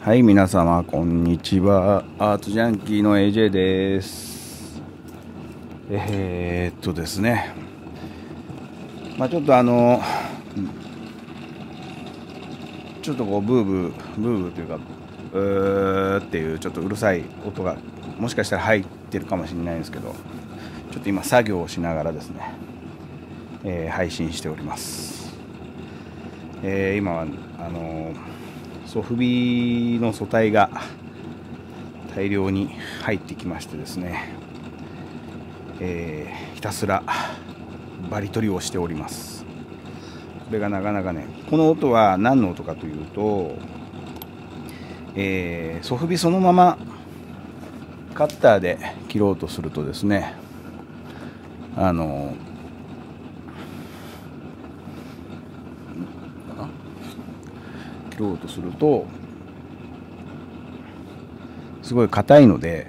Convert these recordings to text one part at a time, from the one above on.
はい、皆様こんにちは。アートジャンキーの AJ です。ですね、ちょっとちょっとこうブーブーというかっていうちょっとうるさい音がもしかしたら入ってるかもしれないんですけど、ちょっと今作業をしながらですね、配信しております。今はソフビの素体が大量に入ってきましてですね、ひたすらバリ取りをしております。これがなかなかね、この音は何の音かというと、ソフビそのままカッターで切ろうとするとですね、切ろうとするとすごい硬いので、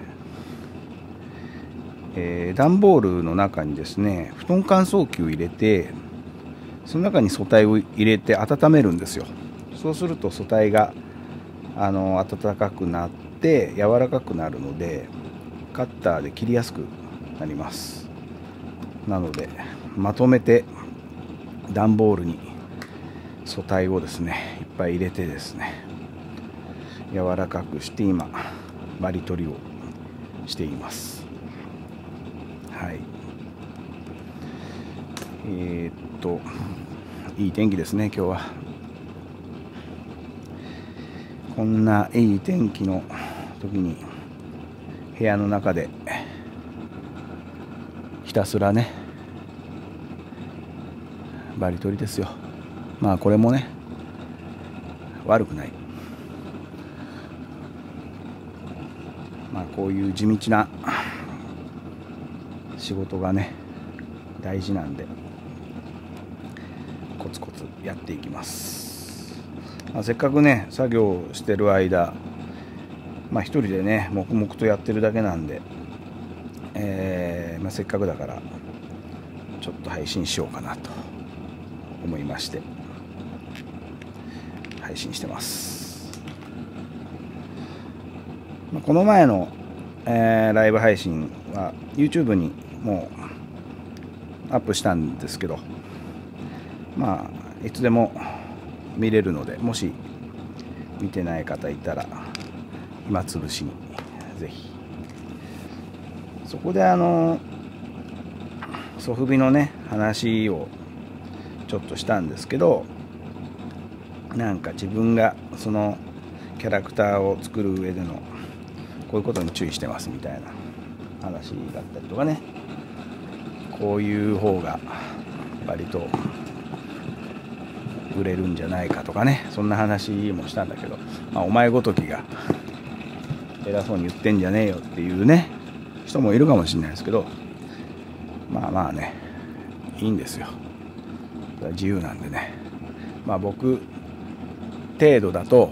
段ボールの中にですね布団乾燥機を入れて、その中に素体を入れて温めるんですよ。そうすると素体が温かくなって柔らかくなるので、カッターで切りやすくなります。なのでまとめて段ボールに素体をですねいっぱい入れてですね、柔らかくして今バリ取りをしています。はい。いい天気ですね、今日は。こんないい天気の時に部屋の中でひたすらねバリ取りですよ。これもね悪くない。こういう地道な仕事がね大事なんで、コツコツやっていきます。せっかくね作業してる間、一人でね黙々とやってるだけなんで、せっかくだからちょっと配信しようかなと思いまして配信してます。この前の、ライブ配信は YouTube にもうアップしたんですけど、いつでも見れるので、もし見てない方いたら暇つぶしにぜひ。そこでソフビのね話をちょっとしたんですけど、なんか自分がそのキャラクターを作る上でのこういうことに注意してますみたいな話だったりとかね、こういう方が割と売れるんじゃないかとかね、そんな話もしたんだけど、お前ごときが偉そうに言ってんじゃねえよっていうね人もいるかもしれないですけど、ねいいんですよ、自由なんでね。僕程度だと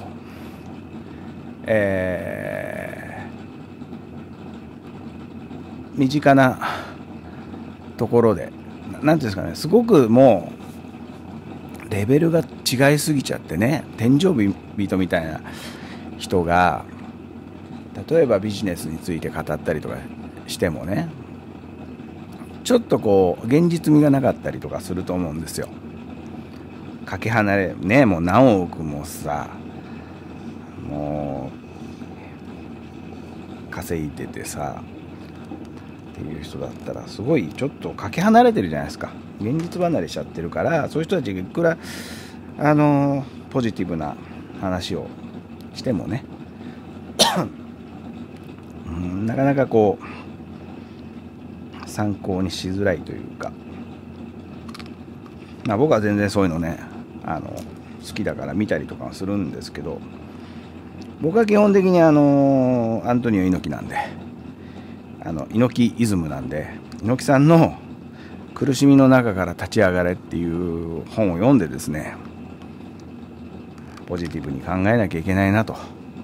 身近なところでなんていうんですかね、すごくもうレベルが違いすぎちゃってね、天井人みたいな人が例えばビジネスについて語ったりとかしてもね、ちょっとこう現実味がなかったりとかすると思うんですよ。かけ離れね、もう何億もさもう稼いでてさっていう人だったらすごいちょっとかけ離れてるじゃないですか。現実離れしちゃってるから、そういう人たちがいくらポジティブな話をしてもねなかなかこう参考にしづらいというか、僕は全然そういうのね好きだから見たりとかはするんですけど、僕は基本的にアントニオ猪木なんで、猪木イズムなんで、猪木さんの苦しみの中から立ち上がれっていう本を読んでですね、ポジティブに考えなきゃいけないなと、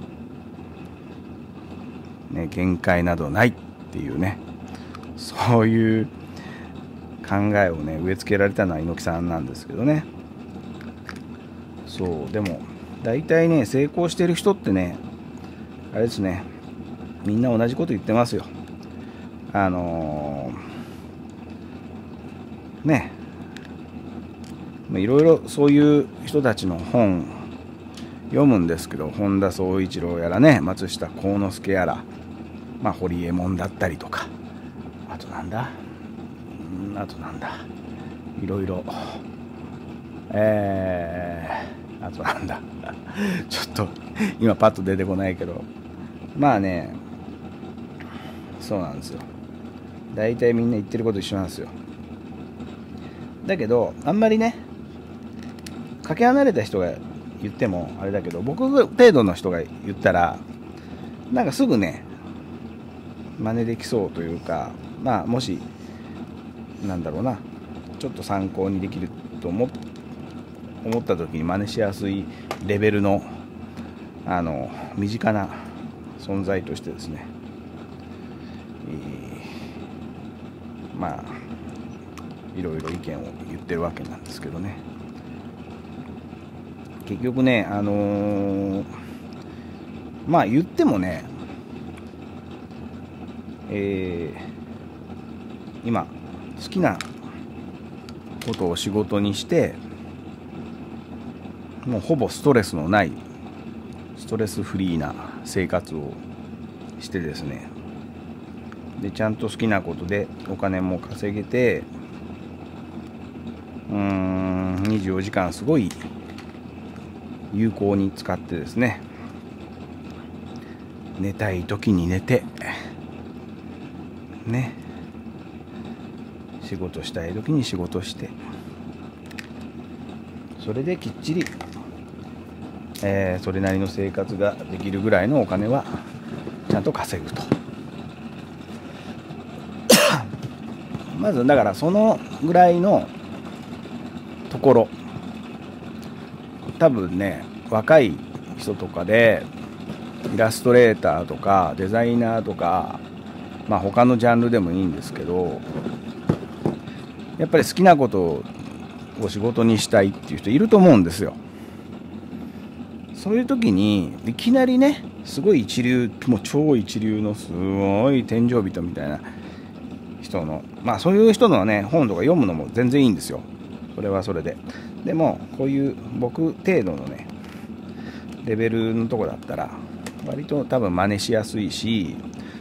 限界などないっていうね、そういう考えをね植え付けられたのは猪木さんなんですけどね。そうでも大体ね成功してる人ってねあれですね、みんな同じこと言ってますよ。ね、いろいろそういう人たちの本読むんですけど、本田宗一郎やらね、松下幸之助やら、堀エモ門だったりとか、あとなんだいろいろ、あとなんだちょっと今パッと出てこないけど、そうなんですよ。大体みんな言ってること一緒なんですよ。だけどあんまりね、かけ離れた人が言ってもあれだけど、僕程度の人が言ったらなんかすぐね真似できそうというか、もしちょっと参考にできると思った時に真似しやすいレベルの身近な存在としてですね、いろいろ意見を言ってるわけなんですけどね、結局ね、言ってもね、今好きなことを仕事にして、もうほぼストレスのないストレスフリーな生活をしてですね、でちゃんと好きなことでお金も稼げて、24時間すごい有効に使ってですね、寝たい時に寝てね、仕事したい時に仕事して、それできっちり、それなりの生活ができるぐらいのお金はちゃんと稼ぐとまずだからそのぐらいのところ、多分ね、若い人とかでイラストレーターとかデザイナーとか、他のジャンルでもいいんですけど、やっぱり好きなことを仕事にしたいっていう人いると思うんですよ。そういう時にいきなりね、すごい一流、もう超一流のすごい天井人みたいな人の、そういう人のね本とか読むのも全然いいんですよ。それはそれで。でもこういう僕程度のねレベルのとこだったら割と多分真似しやすいし、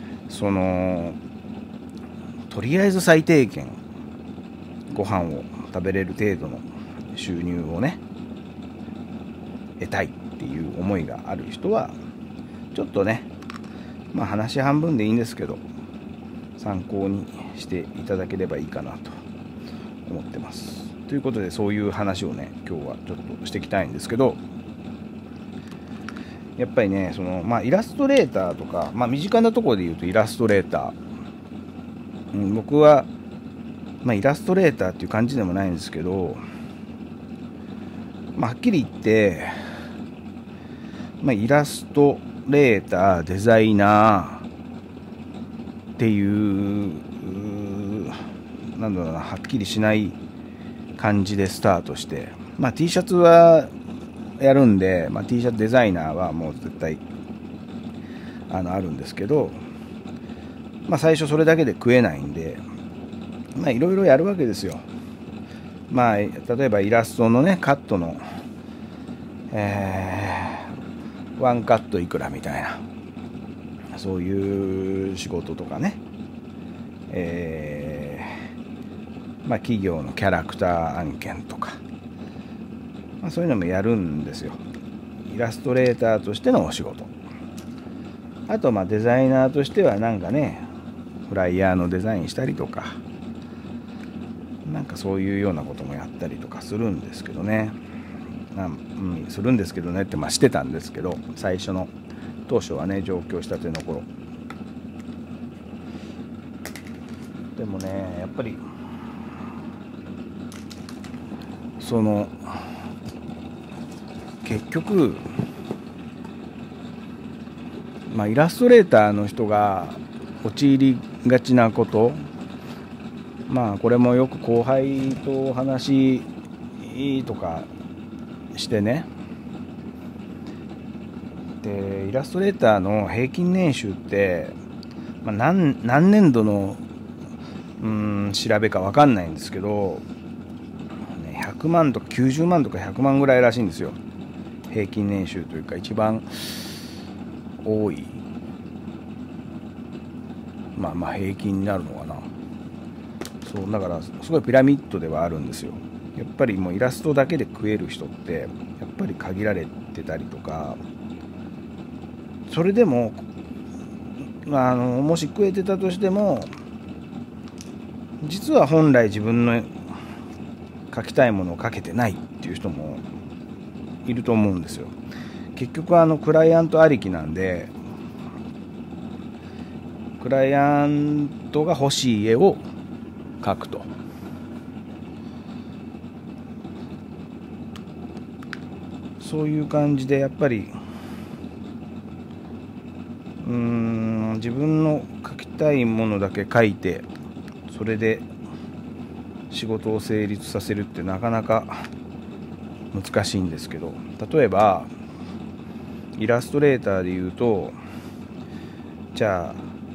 とりあえず最低限ご飯を食べれる程度の収入をね得たいっていう思いがある人はちょっとね、話半分でいいんですけど参考にしていただければいいかなと思ってます。ということで、そういう話をね今日はちょっとしていきたいんですけど、やっぱりねイラストレーターとか、身近なところで言うとイラストレーター、僕は、イラストレーターっていう感じでもないんですけど、はっきり言って、イラストレーター、デザイナーっていうはっきりしない感じでスタートして、T シャツはやるんで、T シャツデザイナーはもう絶対あるんですけど、最初それだけで食えないんで、いろいろやるわけですよ。例えばイラストのねカットの、ワンカットいくらみたいな、そういう仕事とかね、企業のキャラクター案件とか、そういうのもやるんですよ。イラストレーターとしてのお仕事。あとデザイナーとしてはフライヤーのデザインしたりとか、そういうようなこともやったりとかするんですけどね。するんですけどねってしてたんですけど、最初の当初はね上京したての頃。でもね、やっぱり結局イラストレーターの人が陥りがちなこと、これもよく後輩と話とかしてね、 でイラストレーターの平均年収って、何年度の調べか分かんないんですけど、100万とか90万とか100万ぐらいらしいんですよ。平均年収というか一番多い、平均になるのかな。そうだからすごいピラミッドではあるんですよ。やっぱりもうイラストだけで食える人ってやっぱり限られてたりとか、それでももし食えてたとしても、実は本来自分の描きたいものを描けてないっていう人もいると思うんですよ。結局クライアントありきなんで、クライアントが欲しい絵を描くと。そういう感じでやっぱり自分の描きたいものだけ描いて、それで仕事を成立させるってなかなか難しいんですけど、例えばイラストレーターでいうと、じゃあ、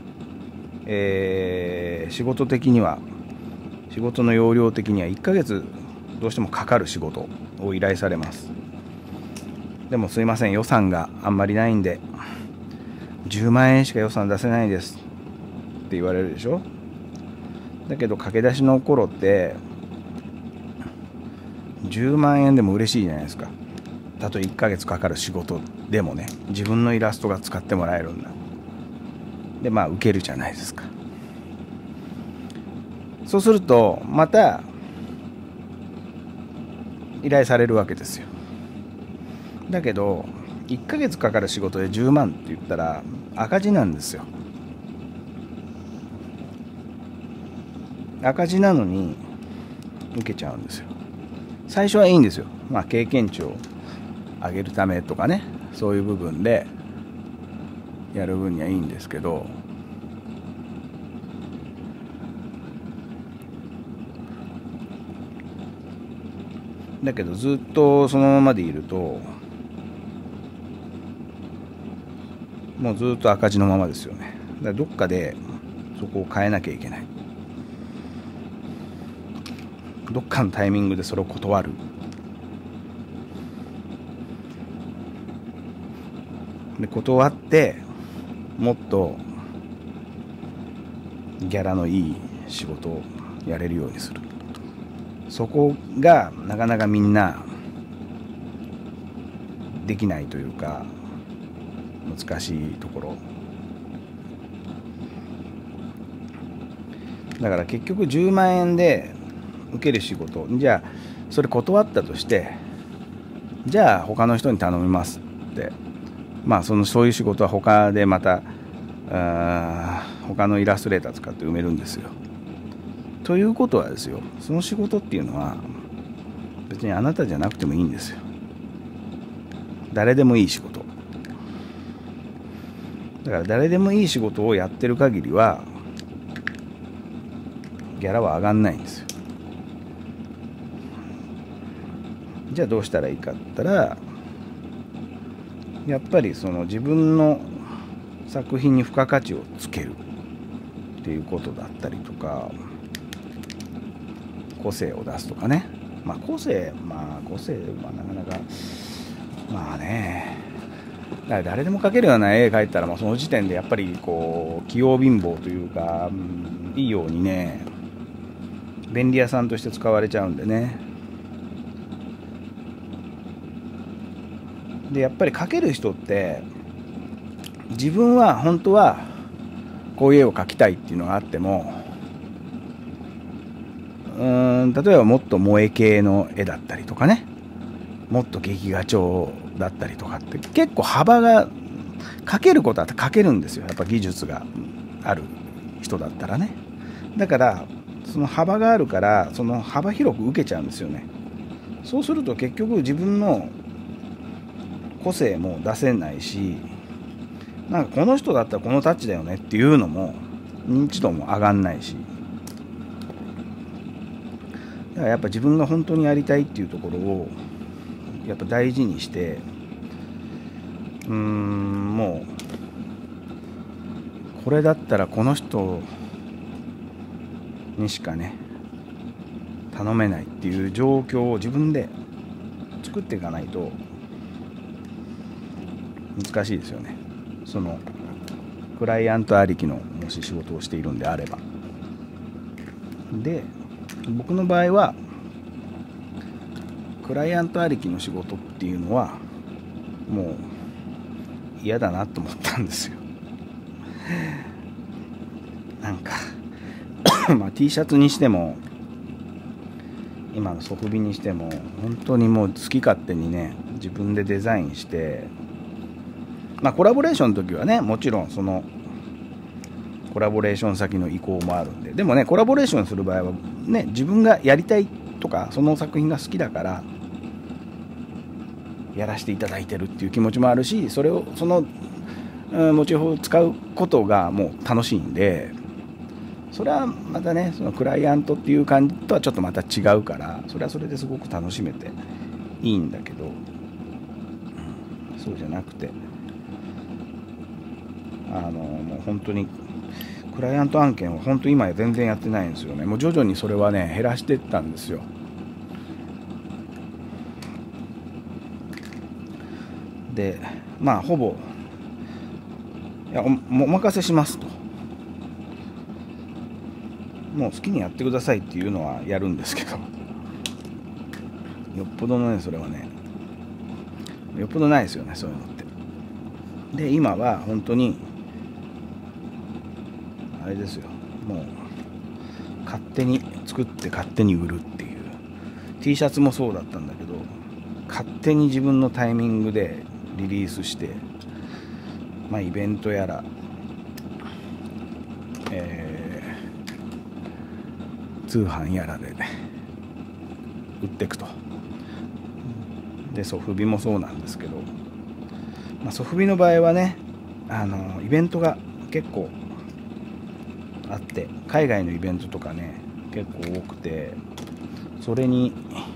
仕事の要領的には1ヶ月どうしてもかかる仕事を依頼されます。でもすいません、予算があんまりないんで10万円しか予算出せないですって言われるでしょ。だけど駆け出しの頃って10万円でも嬉しいじゃないですか。たとえ1ヶ月かかる仕事でもね、自分のイラストが使ってもらえるんだ。で受けるじゃないですか。そうするとまた依頼されるわけですよ。だけど1ヶ月かかる仕事で10万って言ったら赤字なんですよ。赤字なのに受けちゃうんですよ。最初はいいんですよ。経験値を上げるためとかね、そういう部分でやる分にはいいんですけど、だけどずっとそのままでいるともうずっと赤字のままですよね。だからどっかでそこを変えなきゃいけない。どっかのタイミングでそれを断る。で断ってもっとギャラのいい仕事をやれるようにする。そこがなかなかみんなできないというか難しいところだから、結局10万円で受ける仕事、じゃあそれ断ったとして、じゃあ他の人に頼みますって、そういう仕事は他でまた他のイラストレーター使って埋めるんですよ。ということはですよ、その仕事っていうのは別にあなたじゃなくてもいいんですよ。誰でもいい仕事だから、誰でもいい仕事をやってる限りはギャラは上がんないんですよ。じゃあどうしたらいいかって言ったら、やっぱりその自分の作品に付加価値をつけるっていうことだったりとか、個性を出すとかね。個性はなかなかだから誰でも描けるような絵描いたら、その時点でやっぱり器用貧乏というか、いいようにね、便利屋さんとして使われちゃうんでね。でやっぱり描ける人って自分は本当はこういう絵を描きたいっていうのがあっても、例えばもっと萌え系の絵だったりとかね、もっと劇画調だったりとかって結構幅が、描けることは描けるんですよ。やっぱ技術がある人だったらね。だからその幅があるから、その幅広く受けちゃうんですよね。そうすると結局自分の個性も出せないし、この人だったらこのタッチだよねっていうのも認知度も上がんないし、だからやっぱ自分が本当にやりたいっていうところをやっぱ大事にしてもうこれだったらこの人にしかね頼めないっていう状況を自分で作っていかないと難しいですよね。そのクライアントありきのもし仕事をしているんであれば。で、僕の場合はクライアントありきの仕事っていうのはもう嫌だなと思ったんですよ。なんかまあ T シャツにしても今のソフビにしても本当にもう好き勝手にね自分でデザインして、まあコラボレーションの時はねもちろんそのコラボレーション先の意向もあるんで、でもねコラボレーションする場合はね自分がやりたいとかその作品が好きだからやらせていただいてるっていう気持ちもあるし、それをそのモチーフを使うことがもう楽しいんで、それはまたねそのクライアントっていう感じとはちょっとまた違うから、それはそれですごく楽しめていいんだけど、そうじゃなくてもう本当にクライアント案件は本当今全然やってないんですよね。もう徐々にそれはね減らしていったんですよ。でまあほぼいや お任せしますと、もう好きにやってくださいっていうのはやるんですけど、よっぽどのねそれはねよっぽどないですよねそういうのって。で今は本当にあれですよ、もう勝手に作って勝手に売るっていう T シャツもそうだったんだけど、勝手に自分のタイミングでリリースして、まあイベントやら、通販やらで、ね、売っていくと。でソフビもそうなんですけど、まあ、ソフビの場合はねイベントが結構あって、海外のイベントとかね結構多くて、それに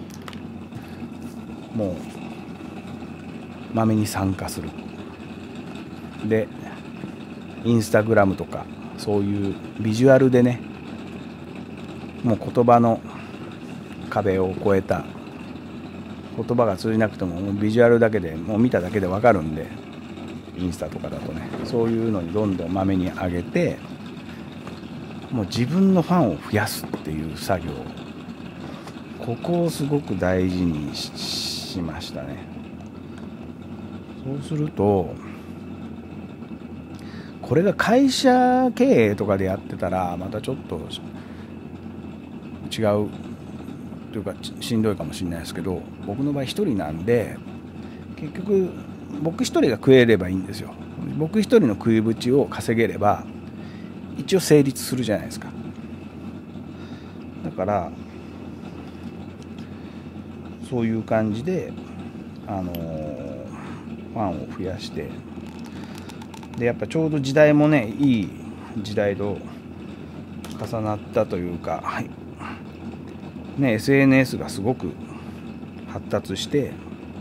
もうまめに参加する。でインスタグラムとかそういうビジュアルでね、もう言葉の壁を越えた、言葉が通じなくてももうビジュアルだけでもう見ただけで分かるんで、インスタとかだとねそういうのにどんどんまめに上げて、もう自分のファンを増やすっていう作業、ここをすごく大事に しましたね。そうするとこれが会社経営とかでやってたらまたちょっと違うというかしんどいかもしれないですけど、僕の場合一人なんで結局僕一人が食えればいいんですよ。僕一人の食いぶちを稼げれば一応成立するじゃないですか。だからそういう感じでファンを増やして、でやっぱちょうど時代もねいい時代と重なったというか、はいね、SNS がすごく発達して、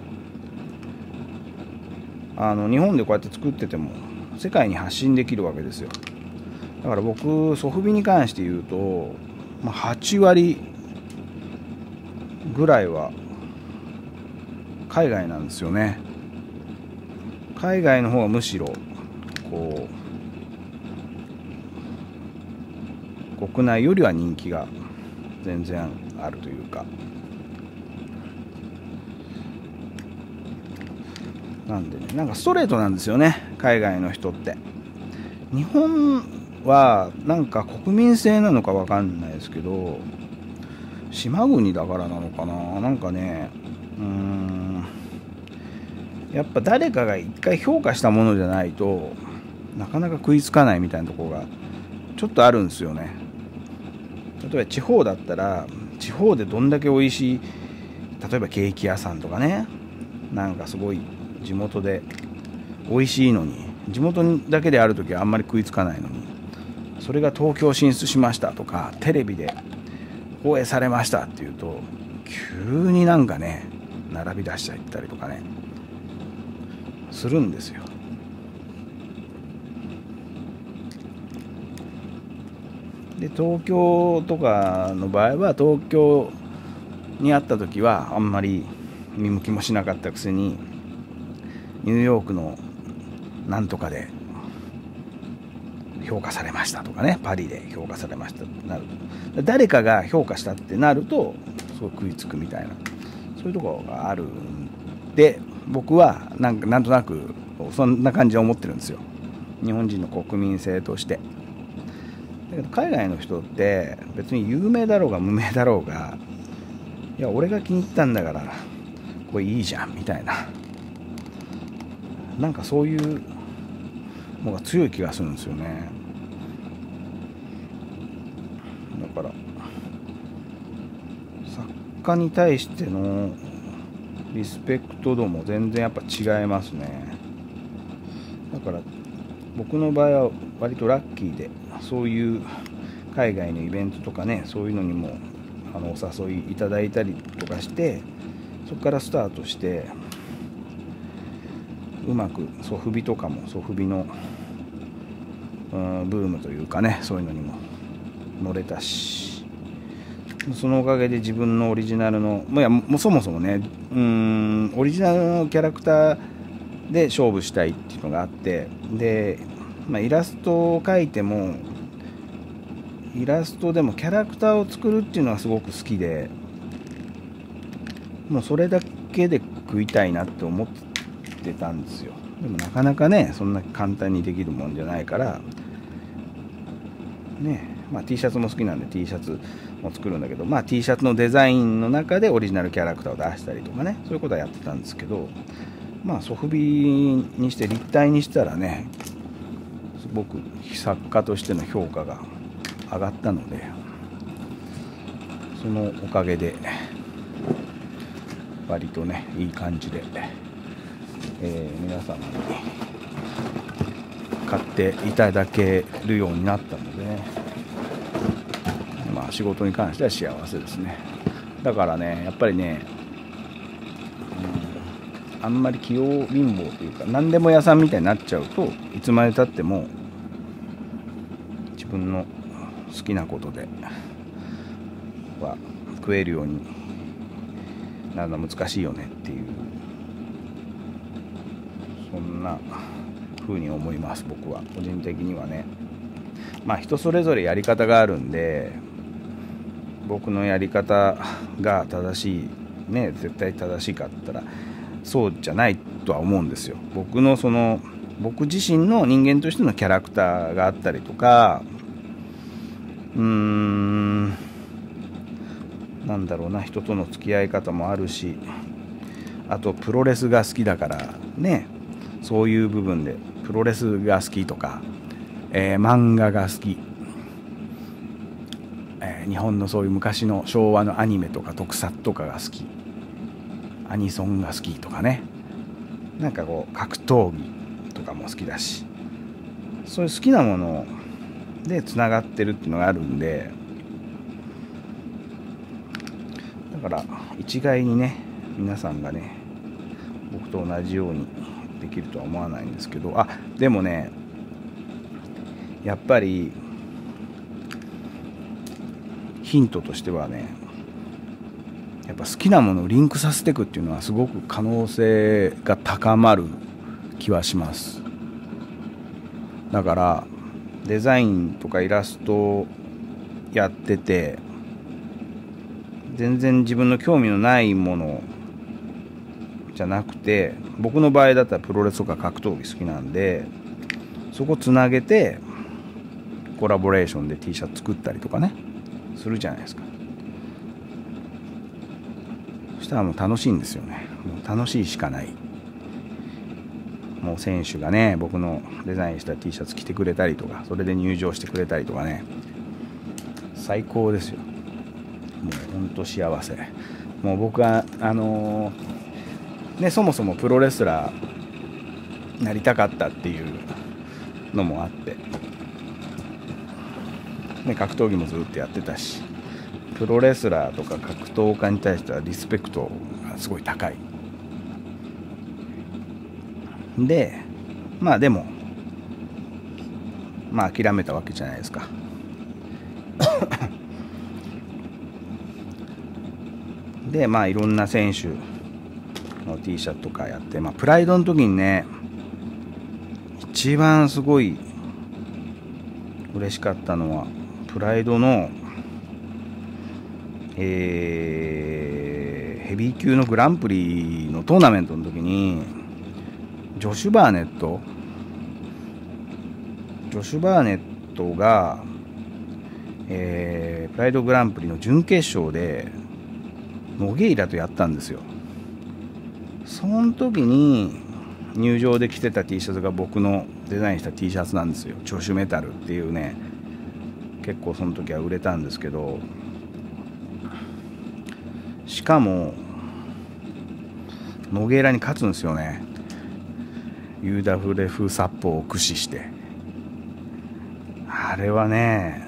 日本でこうやって作ってても世界に発信できるわけですよ。だから僕ソフビに関して言うと、まあ、8割ぐらいは海外なんですよね。海外の方がむしろこう国内よりは人気が全然あるというか、なんでね、なんかストレートなんですよね海外の人って。日本はなんか国民性なのか分かんないですけど、島国だからなのかな、なんかねやっぱ誰かが一回評価したものじゃないとなかなか食いつかないみたいなところがちょっとあるんですよね。例えば地方だったら地方でどんだけ美味しい、例えばケーキ屋さんとかね、なんかすごい地元で美味しいのに地元だけである時はあんまり食いつかないのに、それが東京進出しましたとかテレビで放映されましたっていうと急になんかね並び出しちゃったりとかね、 するんですよ。で東京とかの場合は、東京にあった時はあんまり見向きもしなかったくせに、ニューヨークのなんとかで評価されましたとかね、パリで評価されましたってなる、誰かが評価したってなるとすごく食いつくみたいな、そういうところがあるんで、僕はなんとなくそんな感じで思ってるんですよ、日本人の国民性として。だけど海外の人って別に有名だろうが無名だろうが、いや俺が気に入ったんだからこれいいじゃんみたいな、なんかそういうのが強い気がするんですよね。だから作家に対してのリスペクト度も全然やっぱ違いますね。だから僕の場合は割とラッキーで、そういう海外のイベントとかね、そういうのにもお誘いいただいたりとかして、そこからスタートしてうまくソフビとかも、ソフビのブームというかね、そういうのにも乗れたし、そのおかげで自分のオリジナルの、もうそもそもね、オリジナルのキャラクターで勝負したいっていうのがあって、で、イラストを描いても、イラストでもキャラクターを作るっていうのがすごく好きで、もうそれだけで食いたいなって思ってたんですよ。でもなかなかね、そんな簡単にできるもんじゃないからね。T シャツも好きなんで T シャツも作るんだけど、T シャツのデザインの中でオリジナルキャラクターを出したりとかね、そういうことはやってたんですけど、ソフビにして立体にしたらね、すごく作家としての評価が上がったので、そのおかげで割とねいい感じで、皆様に買っていただけるようになったのでね、仕事に関しては幸せですね。だからね、やっぱりね、あんまり器用貧乏というか何でも屋さんみたいになっちゃうと、いつまでたっても自分の好きなことでは食えるようになるのは難しいよねっていう、そんな風に思います、僕は個人的にはね。人それぞれやり方があるんで、僕のやり方が正しいね、絶対正しいかって言ったらそうじゃないとは思うんですよ。僕自身の人間としてのキャラクターがあったりとか、なんだろうな、人との付き合い方もあるし、あとプロレスが好きだからね、そういう部分でプロレスが好きとか、漫画が好き、日本のそういう昔の昭和のアニメとか特撮とかが好き、アニソンが好きとかね、なんかこう格闘技とかも好きだし、そういう好きなものでつながってるっていうのがあるんで、だから一概にね皆さんがね僕と同じようにできるとは思わないんですけど、でもね、やっぱりヒントとしてはね、やっぱ好きなものをリンクさせていくっていうのはすごく可能性が高まる気はします。だからデザインとかイラストをやってて、全然自分の興味のないものじゃなくて、僕の場合だったらプロレスとか格闘技好きなんで、そこつなげてコラボレーションで T シャツ作ったりとかねするじゃないですか。そしたらもう楽しいんですよね。もう楽しいしかない。もう選手がね僕のデザインした T シャツ着てくれたりとか、それで入場してくれたりとかね、最高ですよ。もうほんと幸せ。もう僕はそもそもプロレスラーなりたかったっていうのもあって、格闘技もずっとやってたし、プロレスラーとか格闘家に対してはリスペクトがすごい高い。 ででも諦めたわけじゃないですか。でいろんな選手の T シャツとかやって、プライドの時にね、一番すごい嬉しかったのはプライドの、ヘビー級のグランプリのトーナメントの時にジョシュ・バーネットが、プライドグランプリの準決勝でノゲイラとやったんですよ。その時に入場で着てた T シャツが僕のデザインした T シャツなんですよ。ジョシュメタルっていうね、結構その時は売れたんですけど、しかもノゲイラに勝つんですよね。ユーダフレフ殺法を駆使して。あれはね、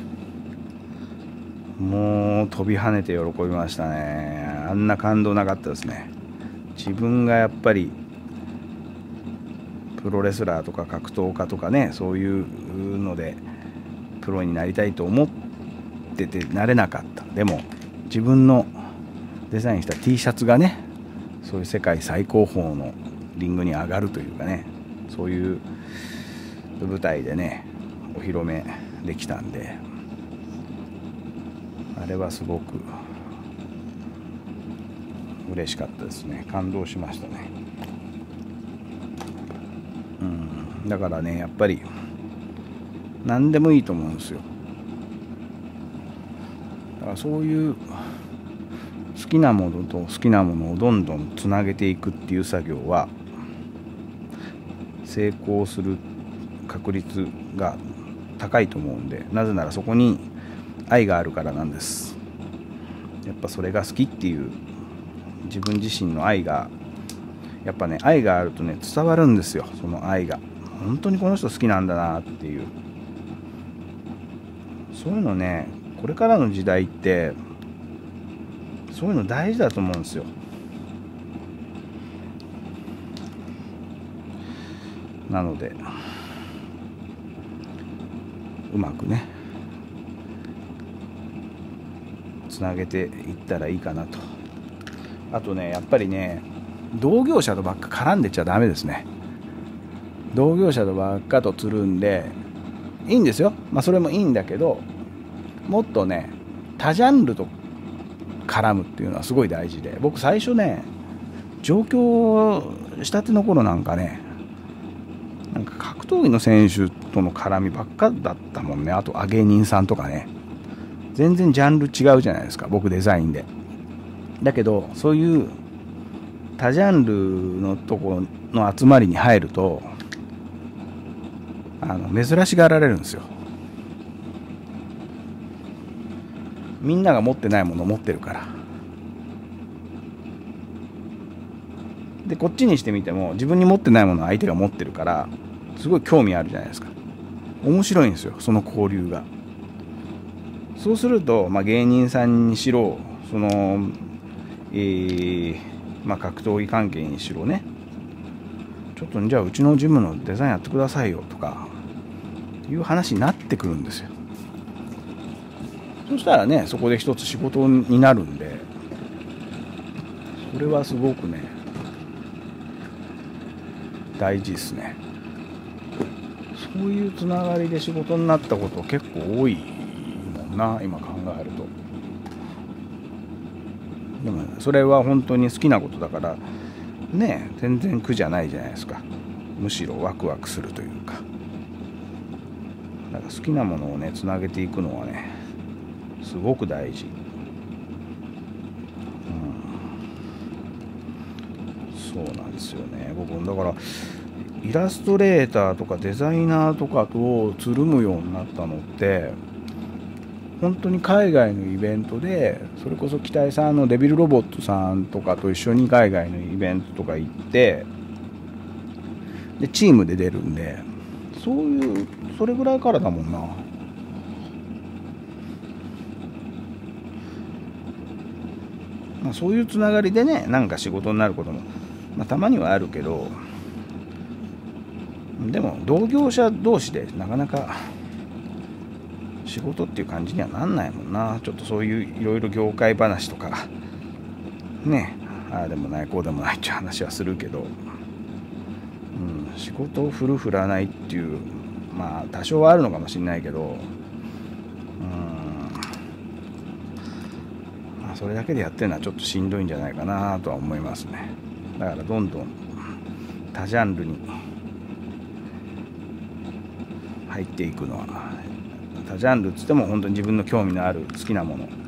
もう飛び跳ねて喜びましたね。あんな感動なかったですね。自分がやっぱりプロレスラーとか格闘家とかね、そういうのでプロになりたいと思っててなれなかった。でも自分のデザインした T シャツがね、そういう世界最高峰のリングに上がるというかね、そういう舞台でねお披露目できたんで、あれはすごく嬉しかったですね。感動しましたね。だからね、やっぱり何でもいいと思うんですよ。だからそういう好きなものと好きなものをどんどんつなげていくっていう作業は成功する確率が高いと思うんで、なぜならそこに愛があるからなんです。やっぱそれが好きっていう自分自身の愛が、やっぱね、愛があるとね伝わるんですよ。その愛が本当にこの人好きなんだなっていう、そういうのね、これからの時代ってそういうの大事だと思うんですよ。なのでうまくねつなげていったらいいかなと。あとね、やっぱりね、同業者とばっか絡んでちゃダメですね。同業者とばっかとつるんでいいんですよ。それもいいんだけど、もっとね他ジャンルと絡むっていうのはすごい大事で、僕最初ね上京したての頃なんかね、なんか格闘技の選手との絡みばっかだったもんね。あと芸人さんとかね、全然ジャンル違うじゃないですか、僕デザインで。だけどそういう他ジャンルのところの集まりに入ると珍しがられるんですよ。みんなが持ってないものを持ってるから。でこっちにしてみても自分に持ってないものを相手が持ってるからすごい興味あるじゃないですか。面白いんですよ、その交流が。そうすると、芸人さんにしろ、その格闘技関係にしろね、ちょっとじゃあうちのジムのデザインやってくださいよとかいう話になってくるんですよ。そしたらね、そこで一つ仕事になるんで、それはすごくね大事ですね。そういうつながりで仕事になったこと結構多いもんな、今考えると。でもそれは本当に好きなことだからね、全然苦じゃないじゃないですか。むしろワクワクするというか、だから好きなものをねつなげていくのはねすごく大事。そうなんですよね。僕だからイラストレーターとかデザイナーとかとつるむようになったのって本当に海外のイベントで、それこそ北井さんのデビルロボットさんとかと一緒に海外のイベントとか行って、でチームで出るんで、それぐらいからだもんな。そういうつながりでね、なんか仕事になることも、たまにはあるけど、 でも同業者同士でなかなか仕事っていう感じにはなんないもんな。ちょっとそういういろいろ業界話とかね、ああでもないこうでもないっていう話はするけど、仕事を振る振らないっていう、まあ多少はあるのかもしれないけど、まあ、それだけでやってるのはちょっとしんどいんじゃないかなとは思いますね。だからどんどん他ジャンルに入っていくのは、他ジャンルっつっても本当に自分の興味のある好きなもの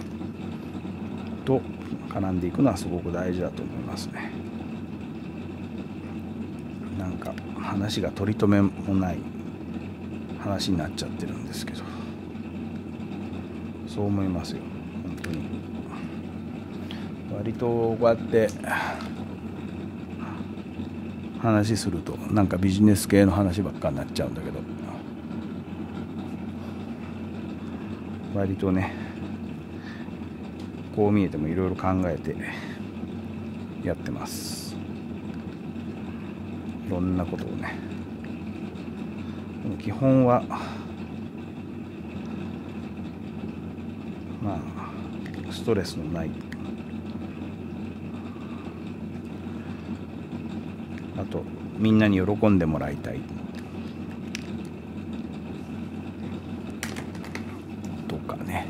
と絡んでいくのはすごく大事だと思いますね。なんか話が取り留めもない話になっちゃってるんですけど、そう思いますよ本当に。割とこうやって話するとなんかビジネス系の話ばっかになっちゃうんだけど、割とねこう見えてもいろいろ考えてやってます。いろんなことをね。でも基本はまあストレスのない、あとみんなに喜んでもらいたいとかね。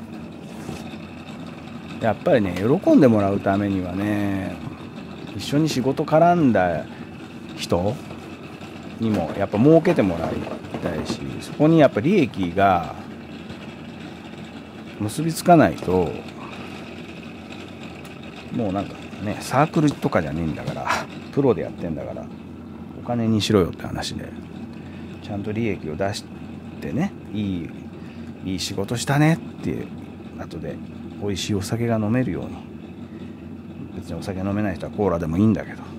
やっぱりね喜んでもらうためにはね、一緒に仕事絡んだ人にもやっぱ儲けてもらいたいし、そこにやっぱ利益が結びつかないと、もうなんかねサークルとかじゃねえんだから、プロでやってんだからお金にしろよって話で、ちゃんと利益を出してね、いい仕事したねって後で美味しいお酒が飲めるように、別にお酒飲めない人はコーラでもいいんだけど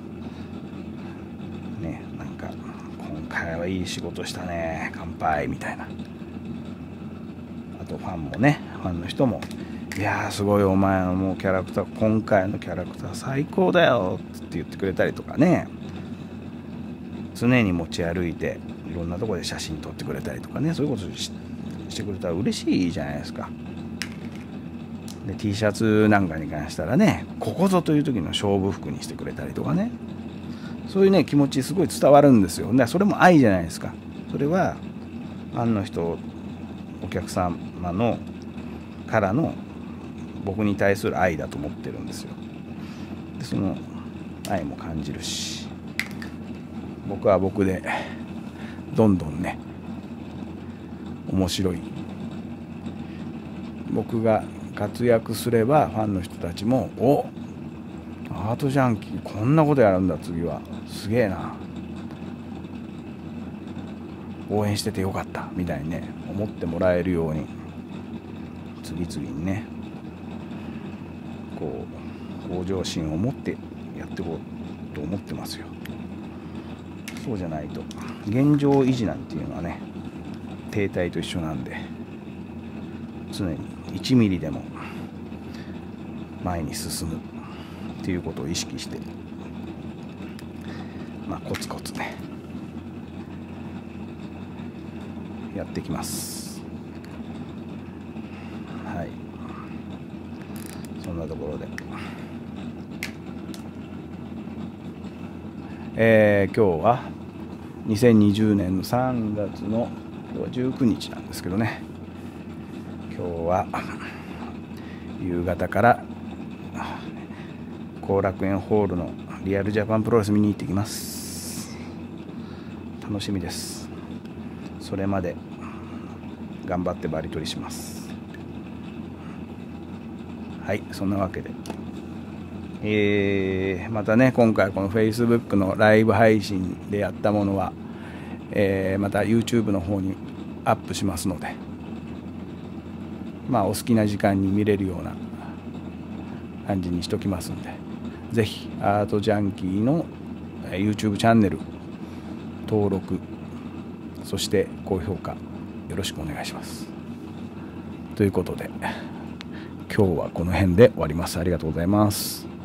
ね、なんか今回はいい仕事したね乾杯みたいな。あとファンもね、ファンの人もいやーすごいお前のもうキャラクター、今回のキャラクター最高だよって言ってくれたりとかね、常に持ち歩いていろんなところで写真撮ってくれたりとかね、そういうことしてくれたら嬉しいじゃないですか。で T シャツなんかに関したらね、ここぞという時の勝負服にしてくれたりとかね、そういうね気持ちすごい伝わるんですよ。でそれも愛じゃないですか。それはファンの人、お客様のからの僕に対する愛だと思ってるんですよ。でその愛も感じるし、僕は僕でどんどんね面白い、僕が活躍すればファンの人たちもおアートジャンキーこんなことやるんだ、次はすげえな、応援しててよかったみたいにね思ってもらえるように、次々にねこう向上心を持ってやっていこうと思ってますよ。そうじゃないと現状維持なんていうのはね停滞と一緒なんで、常に1ミリでも前に進むっていうことを意識して、まあコツコツねやってきます。はい、そんなところで、今日は2020年の3月の今日は19日なんですけどね、今日は夕方から後楽園ホールのリアルジャパンプロレス見に行ってきます。楽しみです。それまで頑張ってバリ取りします。はい、そんなわけで、またね今回この Facebook のライブ配信でやったものは、また YouTube の方にアップしますので、まあお好きな時間に見れるような感じにしときますんで、ぜひアートジャンキーの YouTube チャンネル登録、そして高評価よろしくお願いします。ということで今日はこの辺で終わります。ありがとうございます。